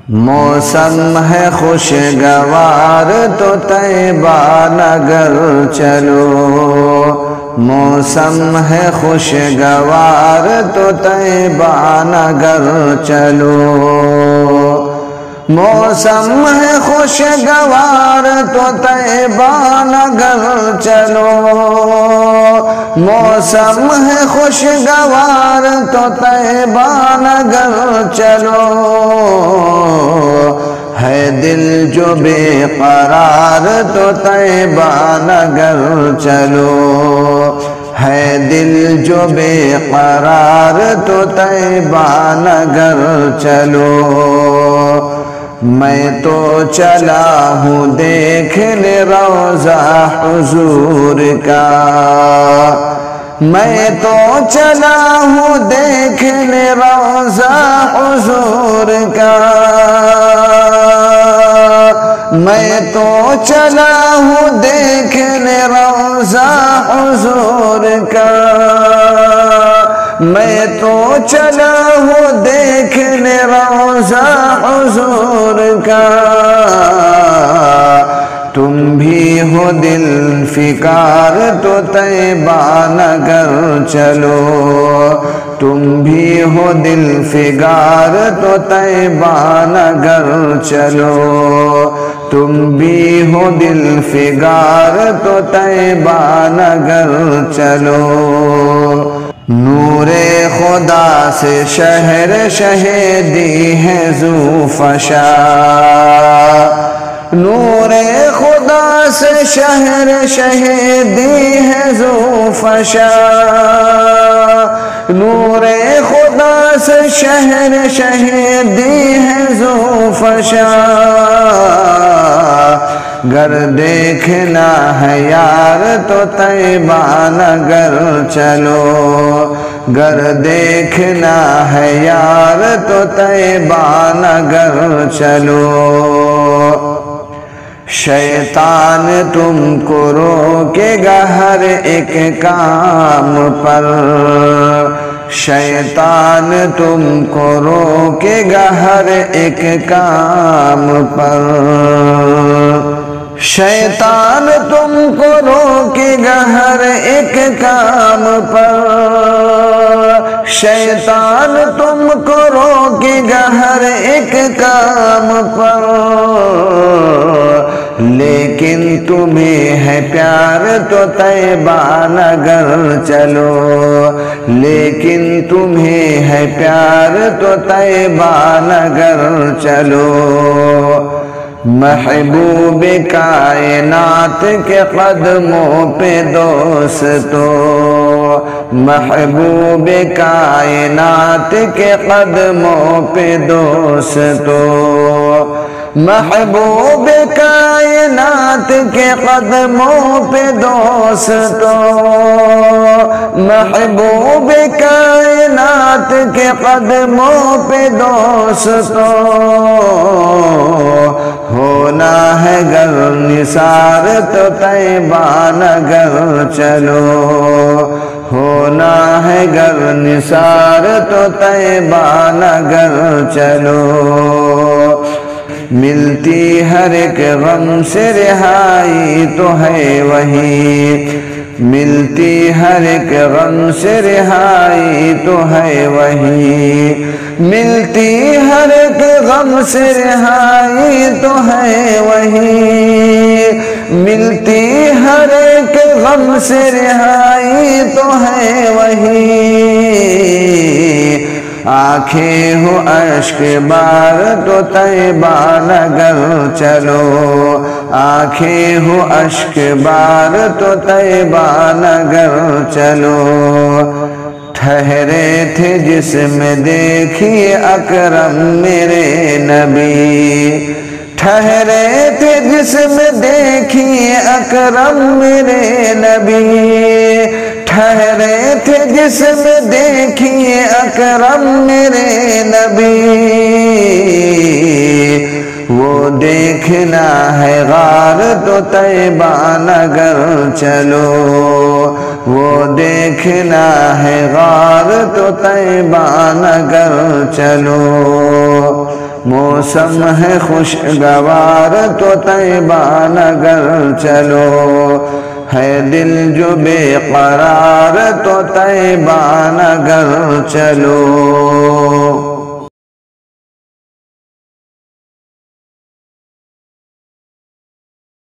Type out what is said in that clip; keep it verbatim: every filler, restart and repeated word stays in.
موسم ہے خوشگوار تو طیبہ نگر چلو، موسم ہے خوشگوار تو طیبہ نگر چلو، موسم ہے خوشگوار تو طیبہ نگر چلو، موسم ہے خوشگوار تو طیبہ نگر چلو، ہے دل جو بے قرار تو طیبہ نگر چلو، ہے دل جو بے قرار تو طیبہ نگر چلو، میں تو چلا ہوں دیکھنے روضہ حضور کا، میں تو چلا ہوں دیکھنے روضہ حضور کا، میں تو چلا ہوں دیکھنے روضہ حضور کا، میں تو چلا ہوں دیکھنے روضہ حضور کا، تم بھی ہو دل فکار تو طیبہ نگر چلو، تم بھی ہو دل فکار تو طیبہ نگر چلو، تم بھی ہو دل فکار تو طیبہ نگر چلو، نور خدا سے شہر شہیدی ہے ذو فشا، نور خدا سے شہر شہیدی ہے ذو فشا، نور خدا سے شہر شہیدی ہے ذو فشا، گر دیکھنا ہے یار تو طیبہ نگر چلو، گر دیکھنا ہے یار تو طیبہ نگر چلو، شیطان تم کو روکے گا ہر ایک کام پر، شیطان تم کو روکے گا ہر ایک کام پر، شیطان تم کو روکے گا ہر ایک کام پر، شیطان تم کو روکے گا ہر ایک کام پر، لیکن تمہیں ہے پیار تو طیبہ نگر چلو، لیکن تمہیں ہے پیار تو طیبہ نگر چلو، محبوب کائنات کے قدموں پہ دوستو، محبوب کائنات کے قدموں پہ دوستو، محبوب کائنات کے قدموں پہ دوستو، محبوب کائنات کے قدموں پہ دوستو، ہونا ہے گر نثار تو طیبہ نگر چلو، ہونا ہے گر نثار تو طیبہ نگر چلو، ملتی ہر ایک غم سے رہائی تو ہے وہی، ملتی ہر ایک غم سے رہائی تو ہے وہی، ملتی ہر ایک غم سے رہائی تو ہے وہی، ملتی ہر ایک غم سے رہائی تو ہے وہی، آنکھیں ہو اشک بار تو طیبہ نگر چلو، آنکھیں ہو اشک بار تو طیبہ نگر چلو، ٹھہرے تھے جس میں دیکھیے اکرم میرے نبی، ٹھہرے تھے جس میں دیکھیے اکرم میرے نبی، ٹھہرے تھے جس میں دیکھیے اکرم میرے نبی، وہ دیکھنا ہے غار تو طیبہ نگر چلو، وہ دیکھنا ہے غار تو طیبہ نگر چلو، موسم ہے خوشگوار تو طیبہ نگر چلو، ہے دل جو بے قرار تو طیبہ نگر چلو۔